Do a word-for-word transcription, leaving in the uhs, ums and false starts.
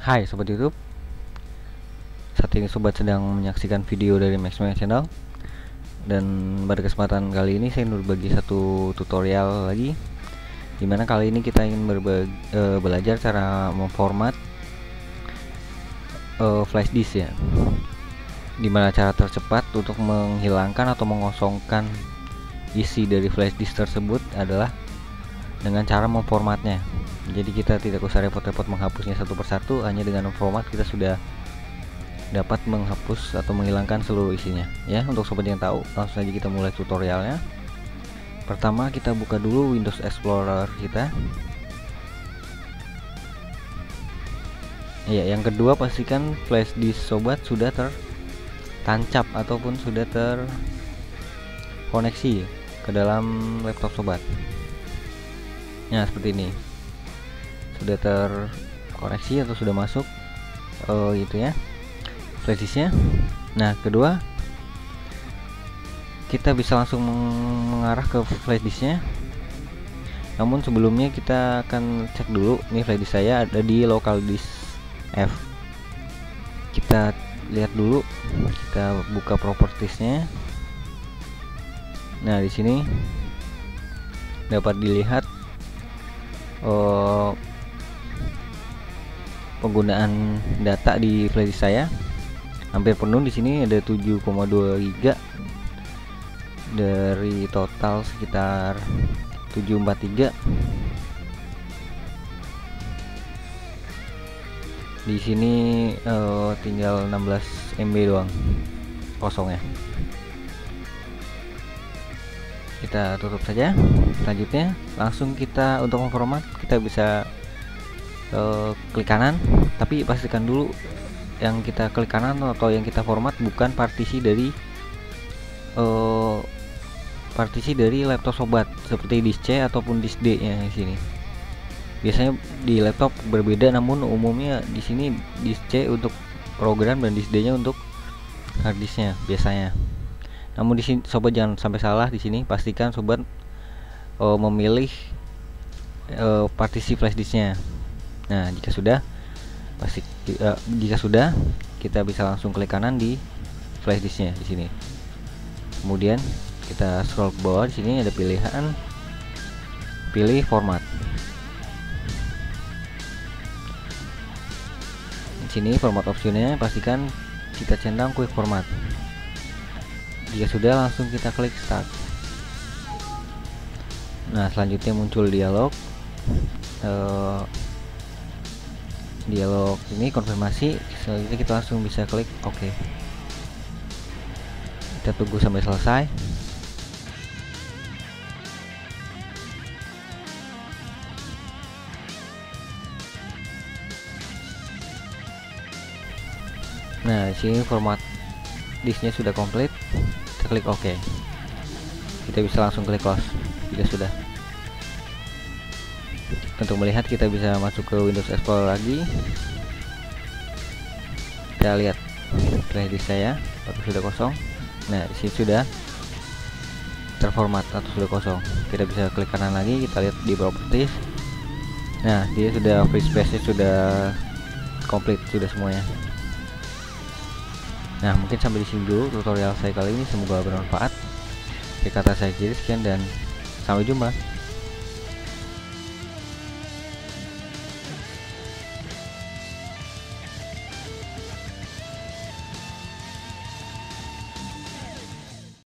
Hai Sobat YouTube, saat ini Sobat sedang menyaksikan video dari Maxmedia Channel. Dan pada kesempatan kali ini saya berbagi satu tutorial lagi, dimana kali ini kita ingin berbagi, e, belajar cara memformat e, flash disk ya. Dimana cara tercepat untuk menghilangkan atau mengosongkan isi dari flash disk tersebut adalah dengan cara memformatnya. Jadi kita tidak usah repot-repot menghapusnya satu persatu, hanya dengan memformat kita sudah dapat menghapus atau menghilangkan seluruh isinya ya. Untuk sobat yang tahu, langsung saja kita mulai tutorialnya. Pertama kita buka dulu Windows Explorer kita. Ya, yang kedua pastikan flash disk sobat sudah tertancap ataupun sudah terkoneksi ke dalam laptop sobat. Nah, seperti ini. Sudah terkoneksi atau sudah masuk oh gitu ya flash disknya. Nah, kedua kita bisa langsung mengarah ke flash disknya. Namun sebelumnya kita akan cek dulu nih flash disk saya ada di local disk F. Kita lihat dulu, kita buka propertiesnya. Nah, di sini dapat dilihat oh, penggunaan data di flash disk saya hampir penuh. Di sini ada tujuh koma dua giga dari total sekitar tujuh ratus empat puluh tiga. Di sini uh, tinggal enam belas M B doang kosongnya. Kita tutup saja. Selanjutnya langsung kita untuk memformat kita bisa Uh, klik kanan, tapi pastikan dulu yang kita klik kanan atau yang kita format bukan partisi dari uh, partisi dari laptop sobat seperti disk C ataupun disk D ya. Di sini biasanya di laptop berbeda, namun umumnya di sini disk C untuk program dan disk D nya untuk harddisknya biasanya. Namun di sini sobat jangan sampai salah, di sini pastikan sobat uh, memilih uh, partisi flash disknya. Nah, jika sudah pasti uh, jika sudah kita bisa langsung klik kanan di flash disknya di sini. Kemudian kita scroll ke bawah, di sini ada pilihan pilih format. Di sini format optionnya pastikan kita centang quick format. Jika sudah langsung kita klik start. Nah, selanjutnya muncul dialog uh, dialog ini konfirmasi. Selanjutnya kita langsung bisa klik oke. Kita tunggu sampai selesai. Nah, di sini format disknya sudah komplit. Kita klik oke. Kita bisa langsung klik close jika sudah. Untuk melihat kita bisa masuk ke Windows Explorer lagi. Kita lihat flash disk saya atau sudah kosong. Nah, di sini sudah terformat atau sudah kosong. Kita bisa klik kanan lagi, kita lihat di properties. Nah, dia sudah free space-nya sudah komplit, sudah semuanya. Nah, mungkin sampai di sini dulu tutorial saya kali ini, semoga bermanfaat. Oke, kata saya Kiri, sekian dan sampai jumpa.